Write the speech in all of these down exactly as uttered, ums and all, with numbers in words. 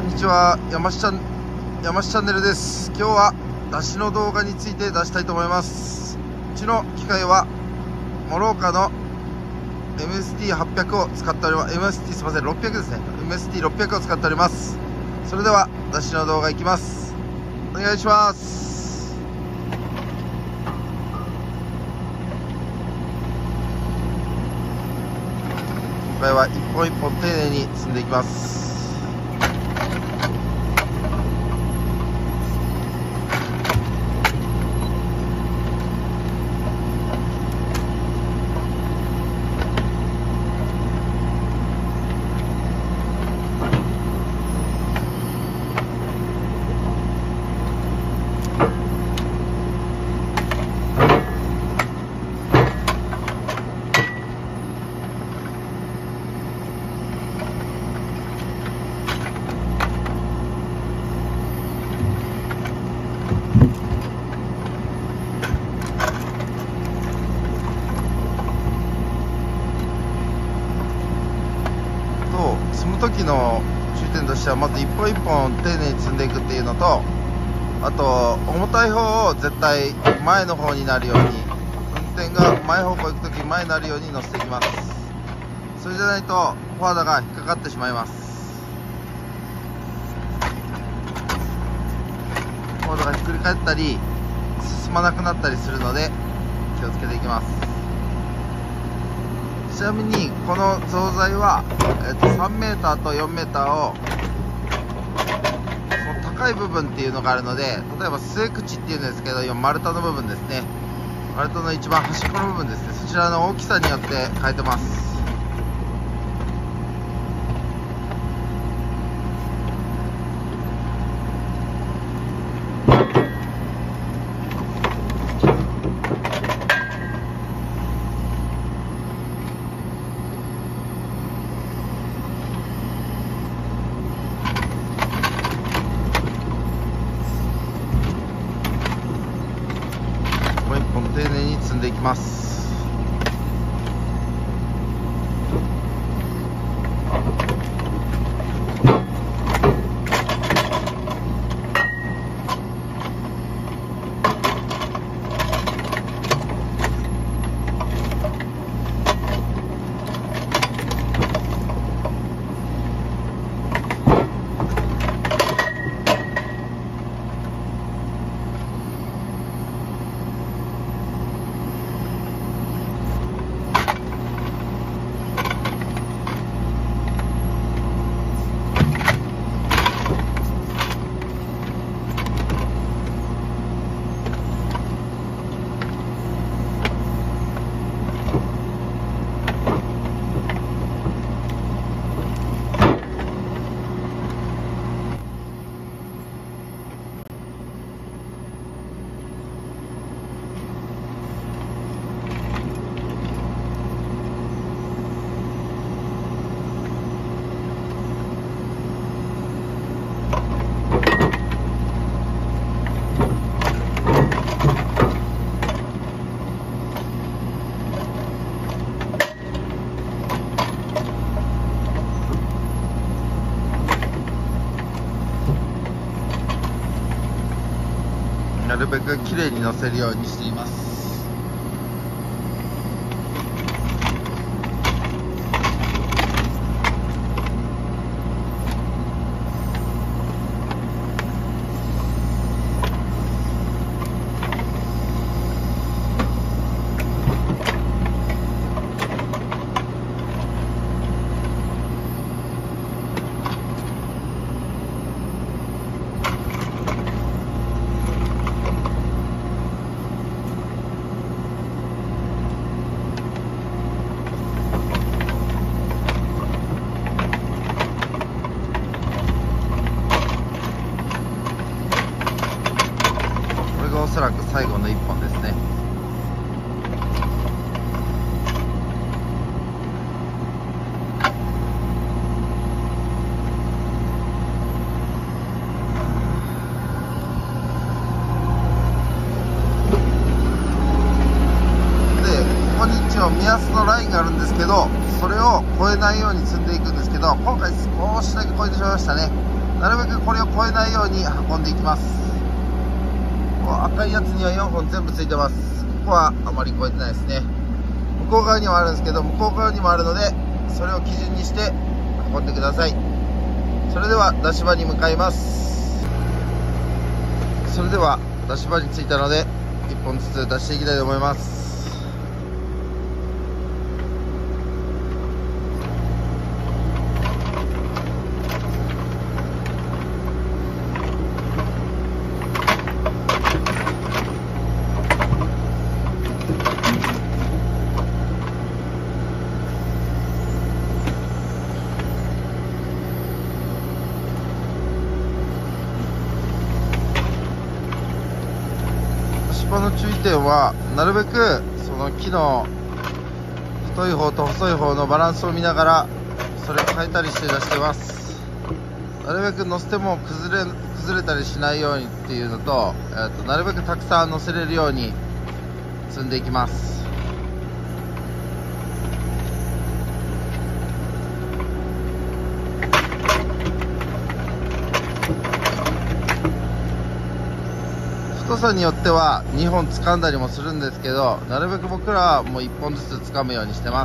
んにちは、山下チャン、山下チャンネルです。今日は出汁の動画について出したいと思います。うちの機械はモローカの エムエスティーはっぴゃく を使っております。エムエスティー すいません、ろっぴゃくですね。エムエスティーろっぴゃく を使っております。それでは出汁の動画いきます。お願いします。今回は一本一本丁寧に積んでいきます。積む時の注意点としては、まず一本一本丁寧に積んでいくっていうのと、あと重たい方を絶対前の方になるように、運転が前方向行く時前になるように乗せていきます。それじゃないとフォワードが引っかかってしまいます。フォワードがひっくり返ったり進まなくなったりするので気をつけていきます。ちなみにこの造材は、えっと、さんメーターとよんメーターをその高い部分っていうのがあるので、例えば末口っていうんですけど、今丸太の部分ですね、丸太の一番端っこの部分ですね、そちらの大きさによって変えてます。丁寧に積んでいきます。なるべくきれいに乗せるようにしています。おそらく最後のいっぽんですね。で、ここに一応目安のラインがあるんですけど、それを超えないように積んでいくんですけど、今回少しだけ超えてしまいましたね。 なるべくこれを超えないように運んでいきます。こう赤いやつにはよんほん全部ついてます。ここはあまり超えてないですね。向こう側にもあるんですけど、向こう側にもあるので、それを基準にして運んでください。それでは出し場に向かいます。それでは出し場に着いたのでいっぽんずつ出していきたいと思います。出場の注意点は、なるべくその木の太い方と細い方のバランスを見ながらそれを変えたりして出してます。なるべく乗せても崩れ崩れたりしないようにっていうのと、えー、となるべくたくさん乗せれるように積んでいきます。太さによってはにほん掴んだりもするんですけど、なるべく僕らはもういっぽんずつ掴むようにしてます。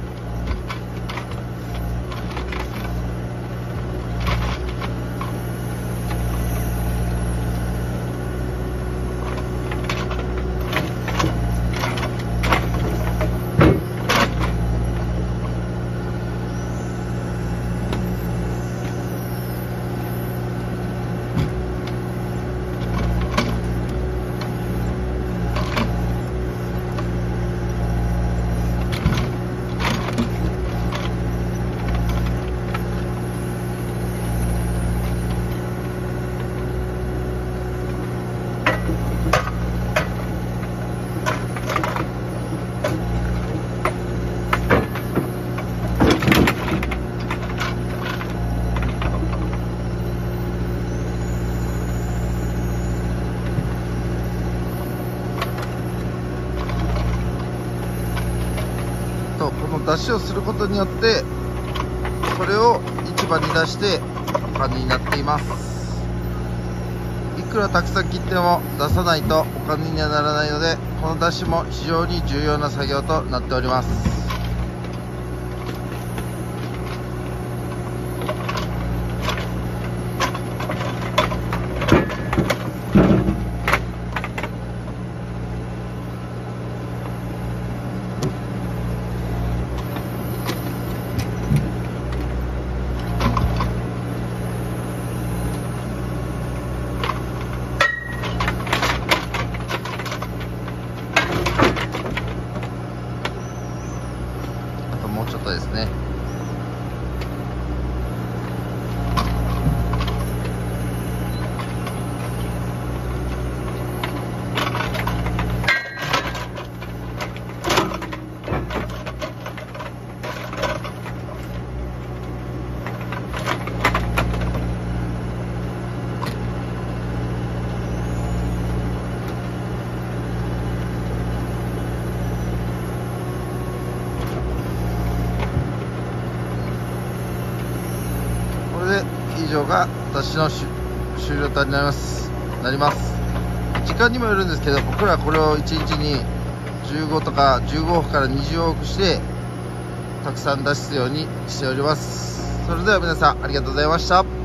この出しをすることによってこれを市場に出してお金になっています。いくらたくさん切っても出さないとお金にはならないので、この出しも非常に重要な作業となっております。もうちょっとですね。以上が私の終了となりますなります時間にもよるんですけど、僕らこれをいちにちにじゅうごとかじゅうごおくからにじゅうおくしてたくさん出すようにしております。それでは皆さんありがとうございました。